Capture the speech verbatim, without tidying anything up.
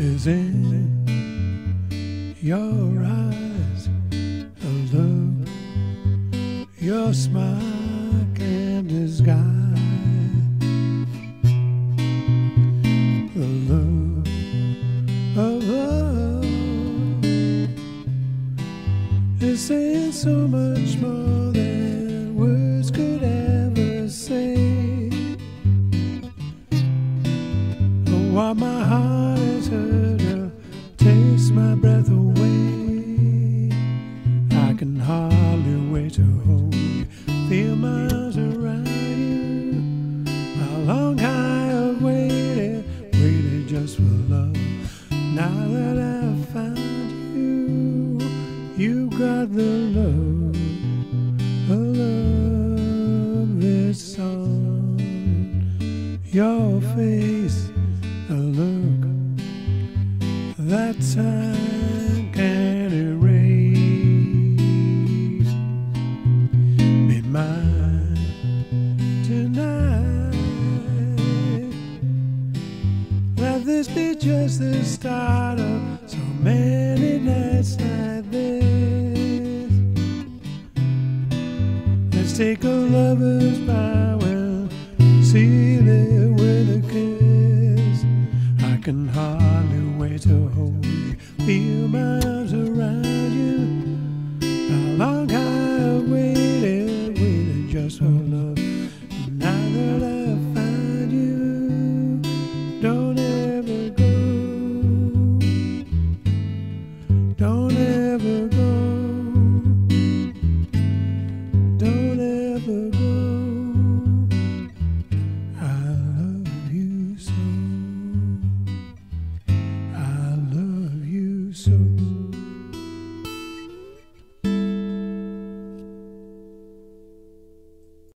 is in your eyes. A look, your smile can't disguise. The look of love is saying so much more than words could ever say. Oh, while my heart is hurt, it takes my breath away. I can hardly wait to hold you, feel my arms around you. How long I have waited, waited just for love. Now that I've found you, you got the love, the love that's on your face. A look that time can't erase. Be mine tonight. Let this be just the start of so many nights like this. Let's take a lover's vow and seal it with a kiss. I can hardly wait to hold you, feel my arms around you.